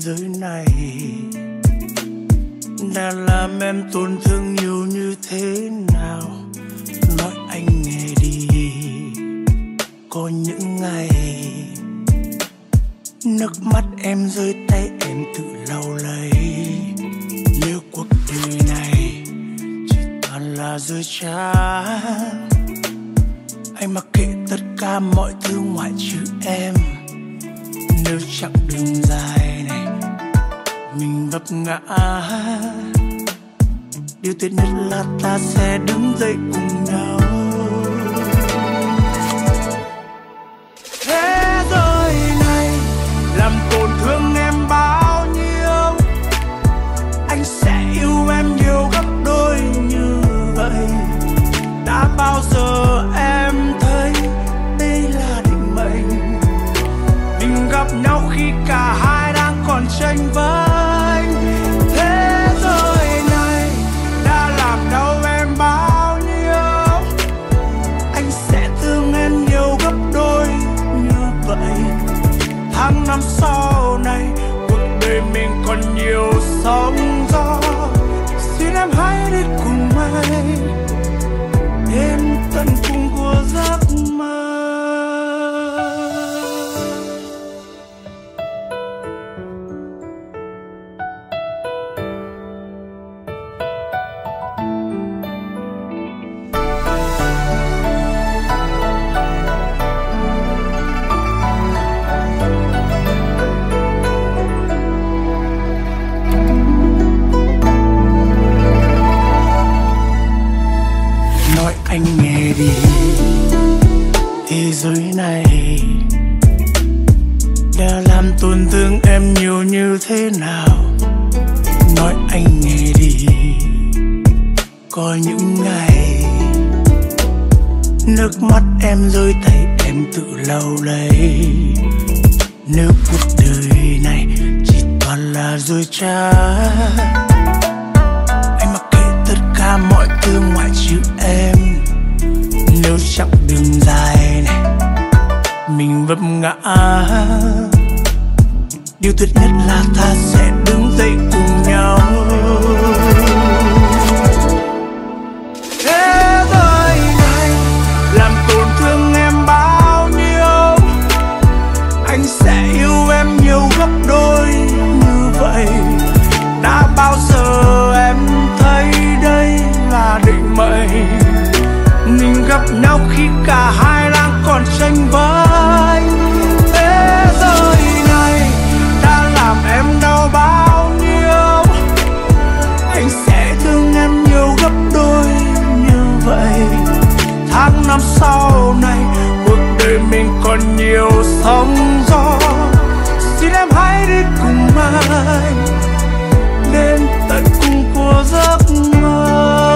giới này đã làm em tổn thương nhiều như thế nào. Nói anh nghe đi. Có những ngày nước mắt em rơi tay em tự lau lấy. Nếu cuộc đời này chỉ toàn là dối trá, anh mặc kệ tất cả mọi thứ ngoại trừ em. Nếu chặng đường dài này mình vấp ngã, điều tuyệt nhất là ta sẽ đứng dậy cùng nhau. Thế giới này làm tổn thương em bao nhiêu, anh sẽ yêu em nhiều gấp đôi như vậy. Đã bao giờ em thấy đây là định mệnh, mình gặp nhau khi cả hai đang còn chênh vênh. Thế giới này đã làm đau em bao nhiêu, anh sẽ thương em nhiều gấp đôi như vậy. Tháng năm sau này cuộc đời mình còn nhiều sóng gió, xin em hãy đi cùng anh đến tận cùng của giấc mơ. Nói anh nghe đi, thế giới này đã làm tổn thương em nhiều như thế nào. Nói anh nghe đi. Có những ngày nước mắt em rơi tay em tự lau lấy. Nếu cuộc đời này chỉ toàn là dối trá, anh mặc kệ tất cả mọi thứ ngoại trừ em. Nếu chặng đường dài này mình vấp ngã, điều tuyệt nhất là ta sẽ đứng dậy cùng nhau. Thế giới này làm tổn thương em bao nhiêu, anh sẽ yêu em nhiều gấp đôi như vậy. Đã bao giờ em thấy đây là định mệnh, mình gặp nhau khi cả hai đang còn chênh vênh. Thế giới này đã làm em đau bao nhiêu, anh sẽ thương em nhiều gấp đôi như vậy. Tháng năm sau này cuộc đời mình còn nhiều sóng gió, xin em hãy đi cùng anh đến tận cùng của giấc mơ.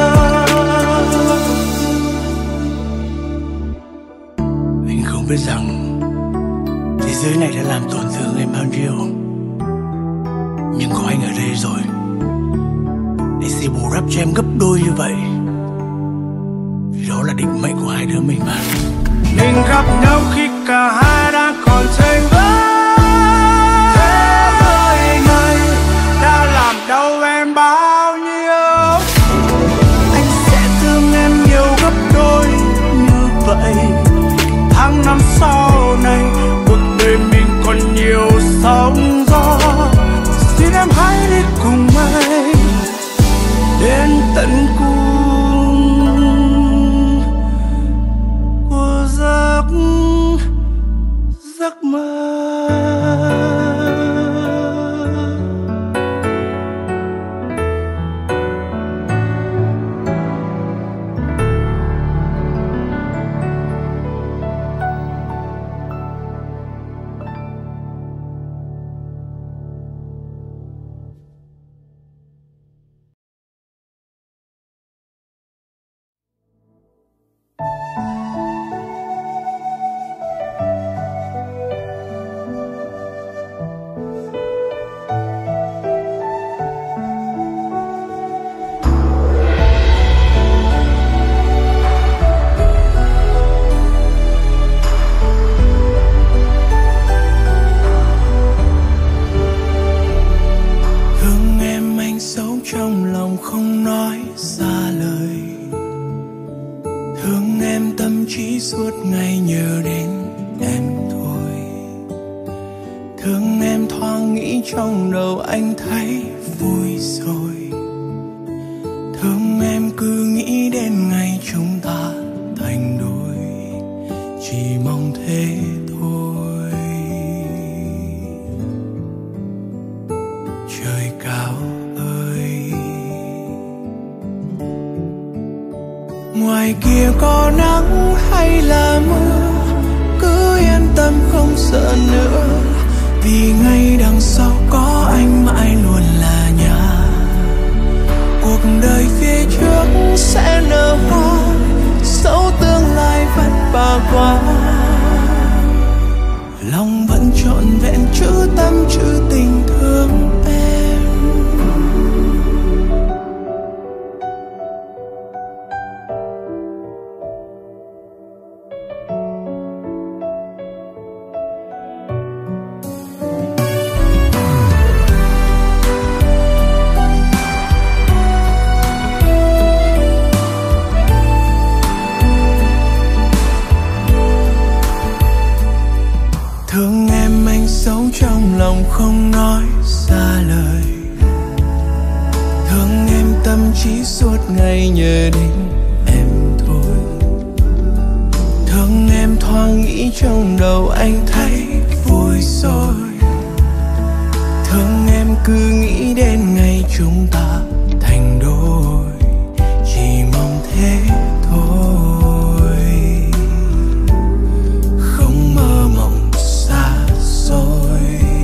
Anh không biết rằng thế giới này đã làm tổn thương em bao nhiêu, nhưng có anh ở đây rồi để sẽ bù đắp cho em gấp đôi như vậy. Vì đó là định mệnh của hai đứa mình mà. Mình gặp nhau khi cả hai đang còn chênh vênh. Thế giới này đã làm đau em bao nhiêu, anh sẽ thương em nhiều gấp đôi như vậy. Tháng năm sau này cuộc đời mình còn nhiều sóng gió, xin em hãy đi cùng anh đến tận cùng của giấc mơ. anh thấy vui rồi. Thương em cứ nghĩ đến ngày chúng ta thành đôi, chỉ mong thế thôi. Trời cao ơi, ngoài kia có nắng hay là mưa, cứ yên tâm không sợ nữa, vì ngay đằng sau có anh mãi luôn là nhà. Cuộc đời phía trước sẽ nở hoa, dẫu tương lai vất vả quá, lòng vẫn trọn vẹn chữ tâm chữ tình thương em. Thương em anh giấu trong lòng không nói ra lời, thương em tâm trí suốt ngày nhớ đến em thôi. Thương em thoáng nghĩ trong đầu anh thấy vui rồi, thương em cứ nghĩ đến ngày chúng ta thành đôi, chỉ mong thế thôi. Không mơ mộng xa xôi,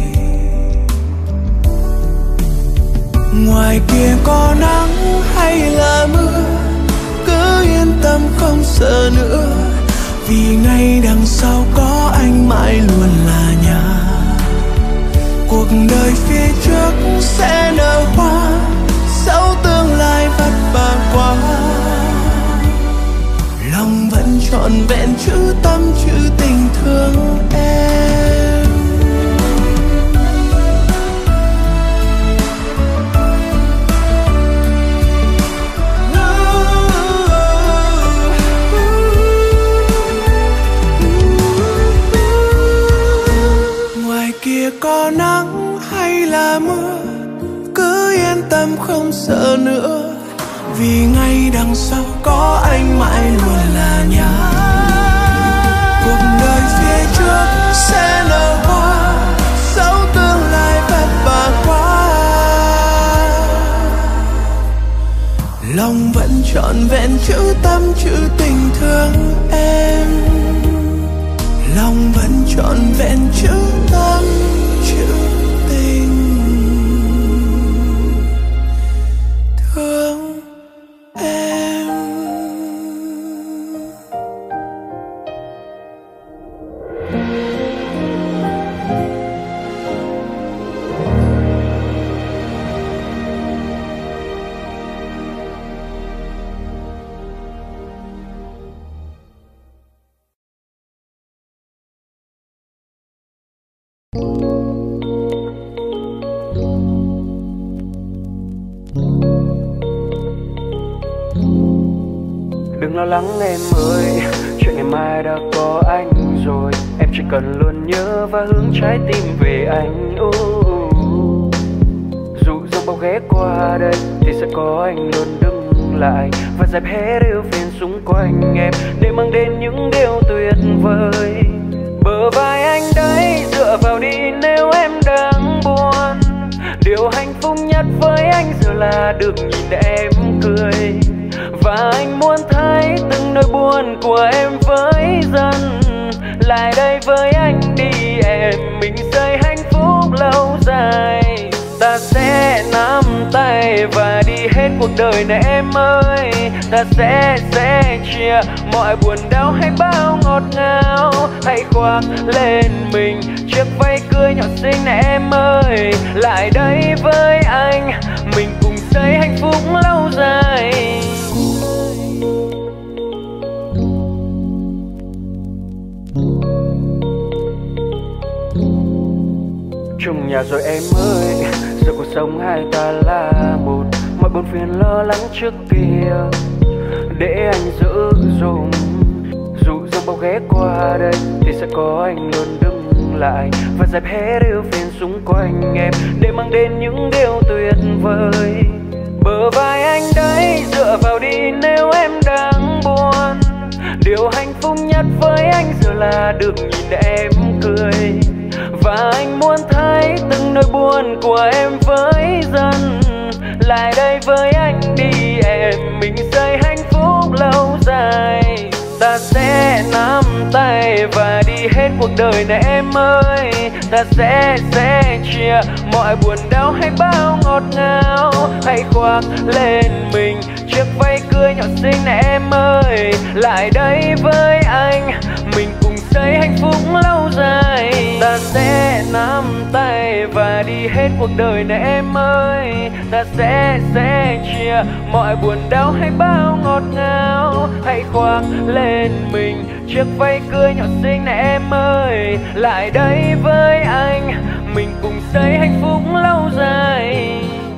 ngoài kia có nắng hay là mưa, cứ yên tâm không sợ nữa, vì ngay đằng sau có anh mãi luôn là nhà. Cuộc đời phía trước sẽ nở hoa, dẫu tương lai vất vả quá, lòng vẫn trọn vẹn chữ tâm chữ tình thương em. Ngoài kia có nắng hay là mưa, cứ yên tâm không sợ nữa, vì ngay đằng sau có anh mãi luôn là nhà. Cuộc đời phía trước sẽ nở hoa, dẫu tương lai vất vả quá, lòng vẫn trọn vẹn chữ tâm chữ tình thương em. Lòng vẫn trọn vẹn chữ tâm chữ tình thương em. Đừng lo lắng em ơi, chuyện ngày mai đã có anh rồi. Em chỉ cần luôn nhớ và hướng trái tim về anh. Dù dòng bao ghé qua đây thì sẽ có anh luôn đứng lại và dẹp hết ưu phiền xung quanh em, để mang đến những điều tuyệt vời. Bờ vai anh đấy, dựa vào đi nếu em đang buồn. Điều hạnh phúc nhất với anh giờ là được nhìn em cười, và anh muốn thấy từng nỗi buồn của em với dần. Lại đây với anh đi em, mình xây hạnh phúc lâu dài. Ta sẽ nắm tay và đi hết cuộc đời này em ơi. Ta sẽ chia mọi buồn đau hay bao ngọt ngào. Hãy khoác lên mình chiếc váy cưới nhỏ xinh này em ơi. Lại đây với anh, mình cùng xây hạnh phúc lâu dài. Chung nhà rồi em ơi, giờ cuộc sống hai ta là một. Mọi buồn phiền lo lắng trước kia để anh giữ dùm. Dù dòng bao ghé qua đây thì sẽ có anh luôn đứng ngừng lại và dẹp hết ưu phiền xung quanh em để mang đến những điều tuyệt vời. Bờ vai anh đấy, dựa vào đi nếu em đang buồn. Điều hạnh phúc nhất với anh giờ là được nhìn em cười. Và anh muốn thấy từng nỗi buồn của em với dần. Lại đây với anh đi em, mình xây hạnh phúc lâu dài. Ta sẽ nắm tay và đi hết cuộc đời này em ơi. Ta sẽ chia mọi buồn đau hay bao ngọt ngào. Hãy khoác lên mình chiếc váy cưới nhỏ xinh này em ơi. Lại đây với anh, mình cùng xây hạnh phúc lâu dài. Ta sẽ nắm tay và đi hết cuộc đời này em ơi. Ta sẽ chia mọi buồn đau hay bao ngọt ngào. Hãy khoác lên mình chiếc váy cưới nhỏ xinh này em ơi. Lại đây với anh, mình cùng xây hạnh phúc lâu dài.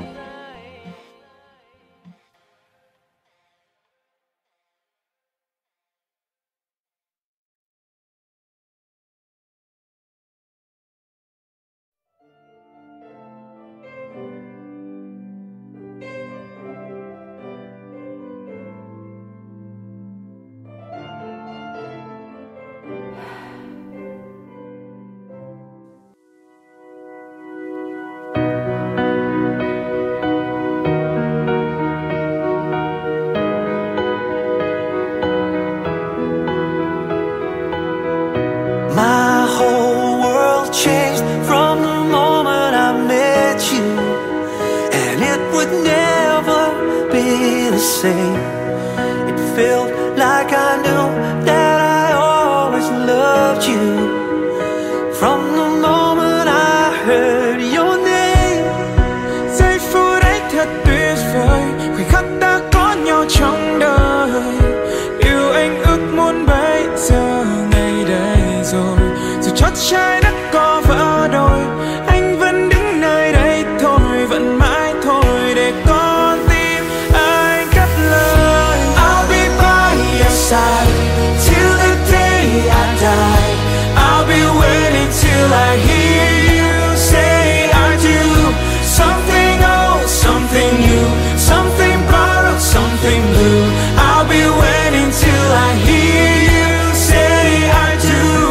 My whole world changed from the moment I met you, and it would never be the same. It felt like I knew that I always loved you. From the moment I heard your name, giây phút ấy thật tuyệt vời, khoảnh khắc ta có nhau trong đời. Điều anh ước muốn bây giờ ngày đây rồi, dù chót trái đất có vỡ đôi, anh vẫn đứng nơi đây thôi, vẫn mãi thôi để con tim anh cất lời. I'll be by your side till the day I die. I'll be waiting till I hear you say I do. Something old, something new, something borrowed, something blue. I'll be waiting till I hear you say I do.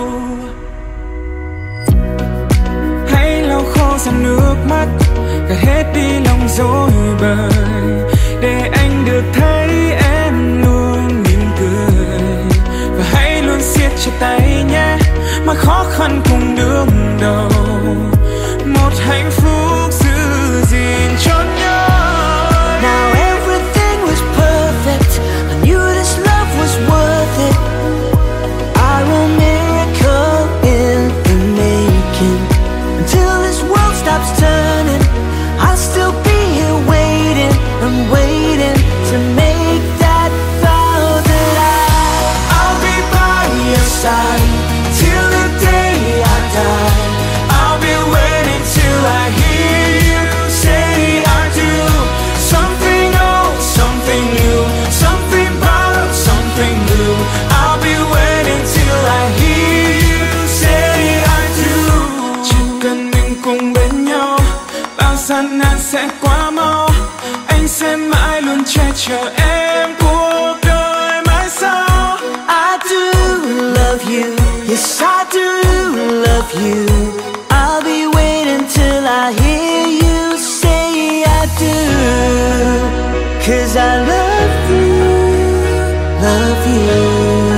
Hãy lau khô dòng nước mắt, gạt hết đi lòng dối bời, để anh được thấy em luôn mỉm cười. Và hãy luôn siết chặt tay nhé, mà khó khăn cùng đương đầu, một hạnh phúc giữ gìn cho nhau. Now everything was perfect, I knew this love was worth it. I wrote miracle in the making. Until this world stops turning, I'll still be here waiting. I'm waiting to make that vow that I'll be by your side till the day I die. I'll be waiting till I hear you say I do. Something old, something new, something borrowed, something new. I'll be waiting till I hear you say I do. Chỉ cần mình cùng bên nhau, bao gian nan sẽ qua mau. Anh sẽ mãi luôn che chở em cuộc đời mãi sau. I do love you, yes I do love you. I'll be waiting till I hear you say I do. 'Cause I love you, love you.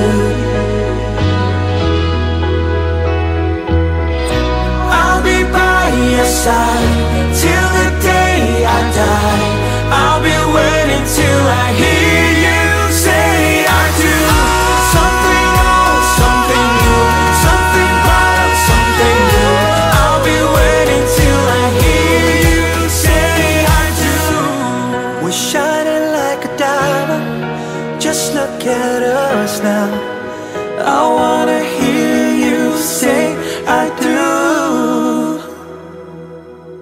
I'll be by your side till the day I die. I'll be waiting till I hear you say I do. Something old, something new, something borrowed, something new. I'll be waiting till I hear you say I do. We're shining like a diamond, just look at us now. I wanna hear you say I do.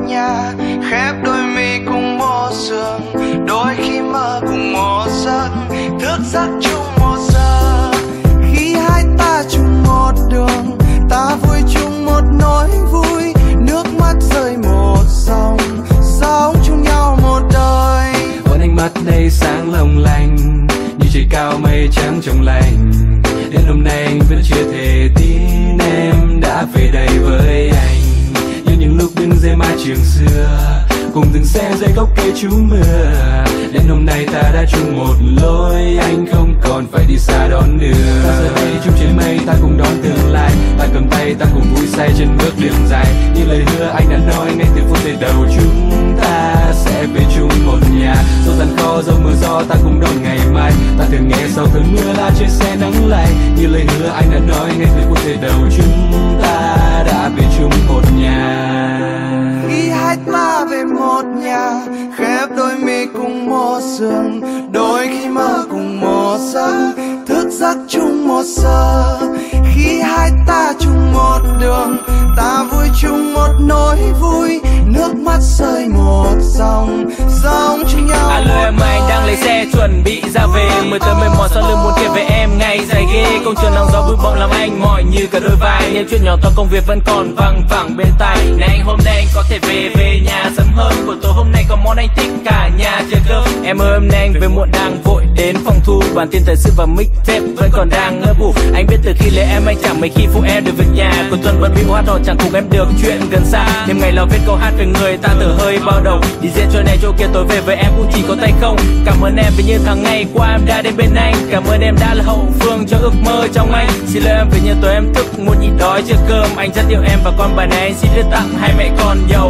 nhà, khép đôi mi cùng một giường, đôi khi mơ cùng một giấc, thức giấc chung một giờ. Khi hai ta chung một đường, ta vui chung một nỗi vui, nước mắt rơi một dòng, sống chung nhau một đời. Ôn ánh mắt đây sáng long lanh, như trời cao mây trắng trong lành. Đến hôm nay anh vẫn chưa thể tin em đã về đây với anh. Như những lúc đứng dưới mái trường xưa, cùng từng xe dưới gốc cây trú mưa. Đến hôm nay ta đã chung một lối, anh không còn phải đi xa đón đưa. Ta giờ đây chung trên mây, ta cùng đón tương lai. Ta cầm tay, ta cùng vui say trên bước đường dài. Như lời hứa anh đã nói ngay từ phút giây đầu, chúng ta sẽ về chung một nhà. Dẫu gian khó, dẫu mưa gió, ta cùng đón ngày mai. Ta thường nghe sau cơn mưa là trên xe nắng lạnh. Như lời hứa anh đã nói ngay từ phút giây đầu, chúng ta đã về chung một nhà. Khi hai ta về một nhà, khép đôi mi cùng một giường, đôi khi mơ cùng một giấc, thức giấc chung một giờ. Khi hai ta chung một đường, ta vui chung một nỗi vui, nước mắt rơi một dòng, sống chung nhau. Alo em, anh đang lấy xe chuẩn bị ra về, 10 tới 11 sau lưng muốn kể về em ngày dài ghê. Công trường nắng gió bụi bặm làm anh mỏi như cả đôi vai, những chuyện nhỏ to công việc vẫn còn văng vẳng bên tai. Này anh hôm nay anh có thể về nhà sớm hơn, buổi tối hôm nay có món anh thích cả nhà chờ cơm. Em ơi em nay anh về muộn đang vội đến phòng thu, bản tin thời sự và mixtape vẫn còn đang ngỡ bù. Anh biết từ khi lấy em anh chẳng mấy khi phụ em được việc nhà, cuối tuần vẫn bị hoa đỏ chẳng cùng em được chuyện gần xa. Đêm ngày lo viết câu hát về người ta từ hơi bao đầu, đi diễn chỗ này chỗ kia tối về với em cũng chỉ có tay không. Cảm ơn em vì như tháng ngày qua em đã đến bên anh, cảm ơn em đã là hậu phương cho ước mơ trong anh. Xin lỗi em vì như tối em thức muốn nhịn đói chưa cơm, anh rất yêu em và con bài này anh xin đưa tặng hai mẹ con giàu.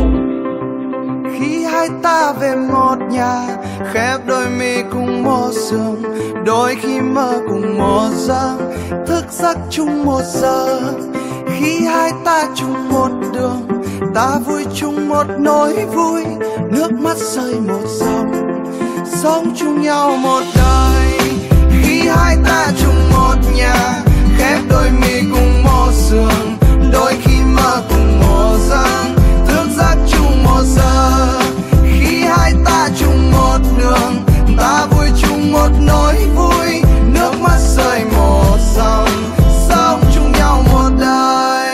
Khi hai ta về một nhà, khép đôi mi cùng một giường, đôi khi mơ cùng một giấc, thức giấc chung một giờ. Khi hai ta chung một đường, ta vui chung một nỗi vui, nước mắt rơi một dòng, sống chung nhau một đời. Khi hai ta chung một nhà, khép đôi mi cùng một giường, đôi khi mơ cùng một giấc, thức giấc chung một giờ. Khi hai ta chung một đường, ta vui chung một nỗi vui, nước mắt rơi một dòng, sống chung nhau một đời.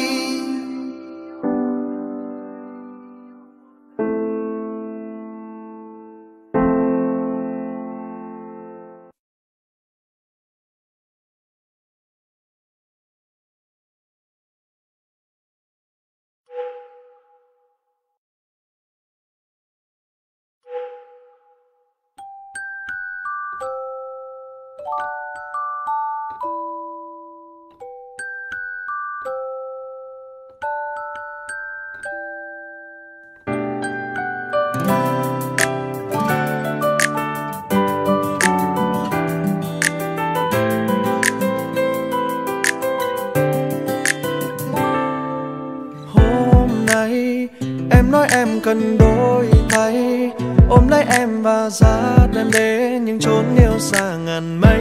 Em cần đổi thay, ôm lấy em và dắt em đến những chốn yêu xa ngàn mây.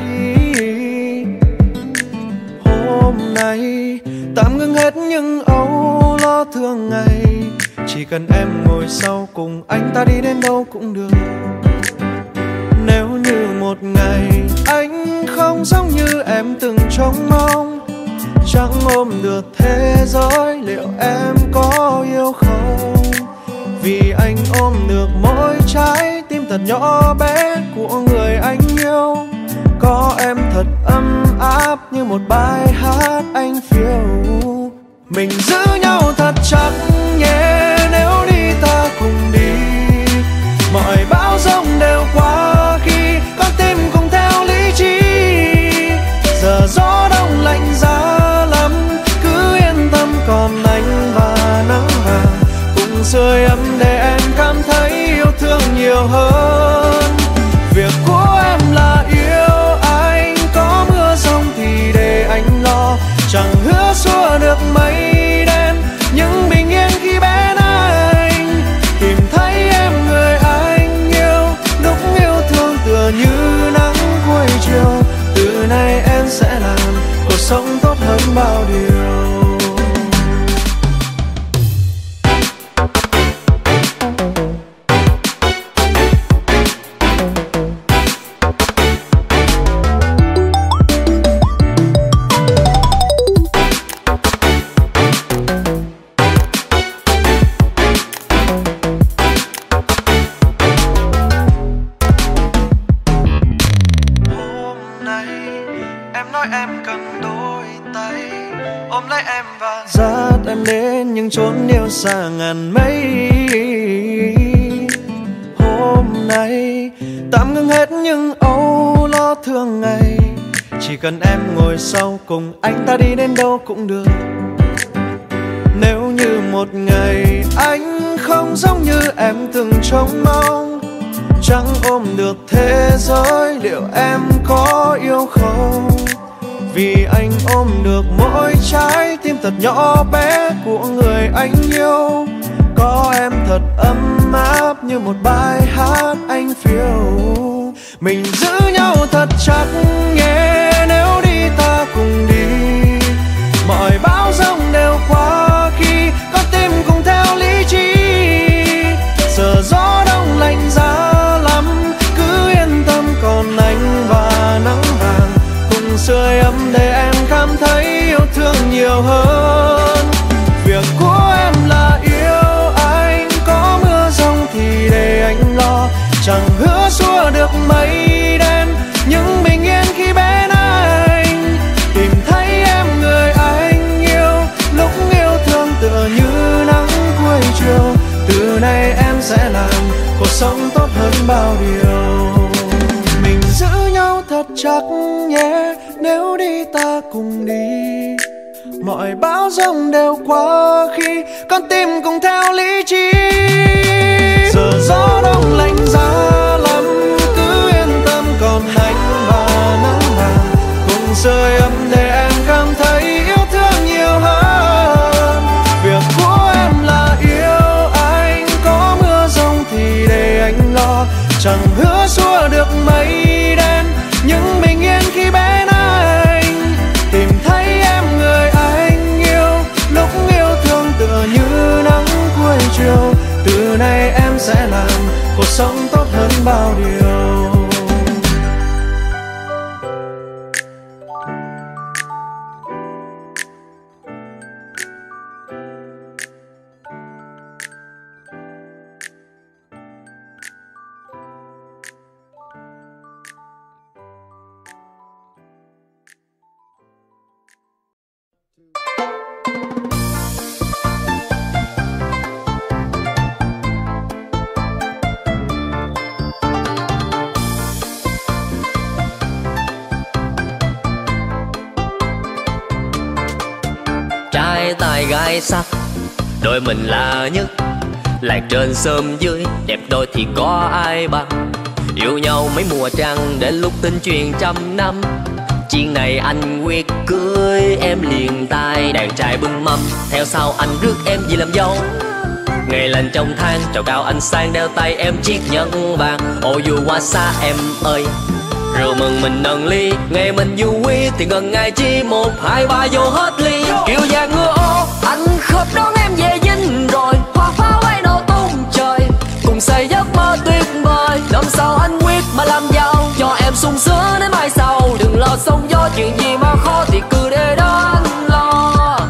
Hôm nay tạm ngưng hết những âu lo thường ngày, chỉ cần em ngồi sau cùng anh ta đi đến đâu cũng được. Nếu như một ngày anh không giống như em từng trông mong, chẳng ôm được thế giới, liệu em có yêu không? Vì anh ôm được mỗi trái tim thật nhỏ bé của người anh yêu, có em thật ấm áp như một bài hát anh phiêu. Mình giữ nhau thật chặt nhé, nếu đi ta cùng đi, mọi bão giông đều qua khi con tim cùng theo lý trí. Giờ gió đông lạnh giá lắm, cứ yên tâm còn anh và nắng vàng cùng sưởi ấm để em cảm thấy yêu thương nhiều hơn. Việc của em là yêu anh, có mưa giông thì để anh lo, chẳng hứa xua được mây đen nhưng bình yên khi bên anh. Tìm thấy em người anh yêu, lúc yêu thương tựa như nắng cuối chiều. Từ nay em sẽ làm cuộc sống tốt hơn bao điều. Em nói em cần đôi tay ôm lấy em và dắt em đến những chốn yêu xa ngàn mây. Hôm nay tạm ngưng hết những âu lo thường ngày, chỉ cần em ngồi sau cùng anh ta đi đến đâu cũng được. Nếu như một ngày anh không giống như em từng trông mong, chẳng ôm được thế giới, liệu em có yêu không? Vì anh ôm được mỗi trái tim thật nhỏ bé của người anh yêu. Có em thật ấm áp như một bài hát anh phiêu. Mình giữ nhau thật chặt nhé, nếu đi ta cùng đi. Mọi bão giông đều qua khi con tim cùng theo lý trí. Giờ gió đông lạnh giá lắm, cứ yên tâm còn anh và nắng vàng cùng sưởi ấm để em cảm thấy yêu thương nhiều hơn. Việc của em là yêu anh, có mưa giông thì để anh lo. Chẳng hứa xua được mây đen, nhưng bình yên khi bên anh. Tìm thấy em người anh yêu, lúc yêu thương tựa như nắng cuối chiều. Từ nay em sẽ làm cuộc sống tốt hơn bao điều. Mình giữ nhau thật chặt nhé, nếu đi ta cùng đi. Mọi bão giông đều qua khi con tim cùng theo lý trí. Giờ gió đông lạnh giá lắm, cứ yên tâm còn anh và nắng vàng cùng sưởi ấm để em cảm thấy yêu thương nhiều hơn. Việc của em là yêu anh, có mưa giông thì để anh lo. Chẳng hứa xua được mây đen, nhưng bình yên khi bên anh. Tìm thấy em người anh yêu, lúc yêu thương tựa như nắng cuối chiều. Từ nay em sẽ làm cuộc sống tốt hơn bao điều. Trai tài gái sắc, đôi mình là nhất. Lạc trên sớm dưới, đẹp đôi thì có ai bằng. Yêu nhau mấy mùa trăng, đến lúc tin truyền trăm năm. Chuyện này anh quyết cưới em liền tay. Đàn trai bưng mâm, theo sau anh rước em về làm dâu. Ngày lành trong tháng, trầu cao anh sang đeo tay em chiếc nhẫn vàng. Ô dù qua xa em ơi, rượu mừng mình nâng ly. Ngày mình vui thì gần ngày chi, 1, 2, 3 vô hết ly. Kiều vàng ngựa ô, anh khớp đón em về dinh rồi. Hoa pháo bay nổ tung trời, cùng xây giấc mơ tuyệt vời. Năm sau anh quyết mà làm giàu, cho em sung sướng đến mai sau. Đừng lo sóng gió, chuyện gì mà khó thì cứ để đó anh lo.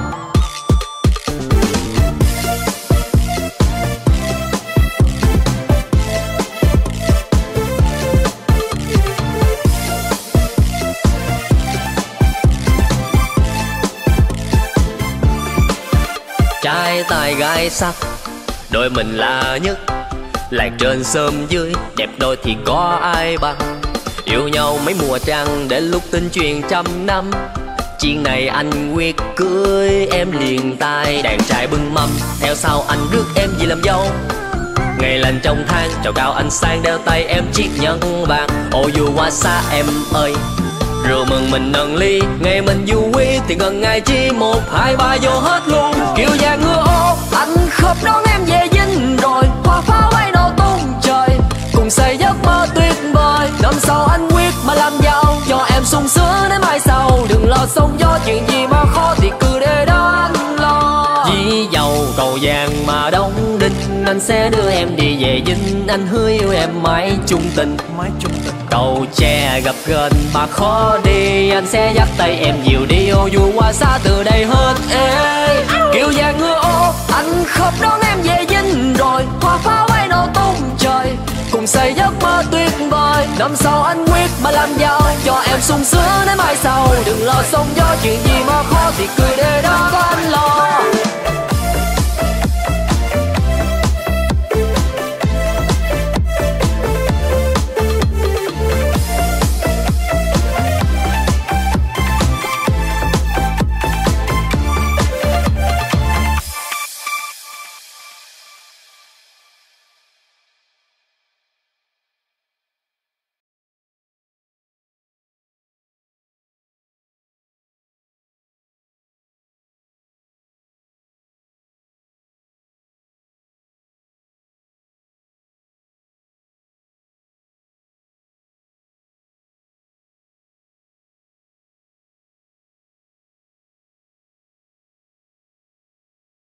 Trai tài gái sắc, đôi mình là nhất. Lạc trên sớm dưới, đẹp đôi thì có ai bằng. Yêu nhau mấy mùa trăng, đến lúc tin truyền trăm năm. Chuyện này anh quyết cưới em liền tay. Đàn trai bưng mâm, theo sau anh rước em về làm dâu. Ngày lành trong tháng, trầu cao anh sang đeo tay em chiếc nhẫn vàng. Ô dù qua xa em ơi, rượu mừng mình nâng ly. Ngày mình vui thì gần ngày chi, 1, 2, 3 vô hết luôn. Kiều vàng ngựa ô, anh khớp đón em về dinh rồi. Hoa pháo bay nổ tung trời, cùng xây giấc mơ tuyệt vời. Năm sau anh quyết mà làm giàu, cho em sung sướng đến mai sau. Đừng lo sóng gió, chuyện gì mà khó thì cứ để đó anh lo. Dĩ dầu cầu vàng mà đóng đinh, anh sẽ đưa em đi về dinh. Anh hứa yêu em mãi chung tình. Cầu tre gặp gần mà khó đi, anh sẽ dắt tay em nhiều đi. Ô dù qua xa từ đây hết ê. Kiều vàng ngựa ô, anh khớp đón em về dinh rồi. Hoa pháo bay nổ tung trời, cùng xây giấc mơ tuyệt vời. Năm sau anh quyết mà làm giàu, cho em sung sướng đến mai sau. Đừng lo sóng gió, chuyện gì mà khó thì cười để đó có anh lo.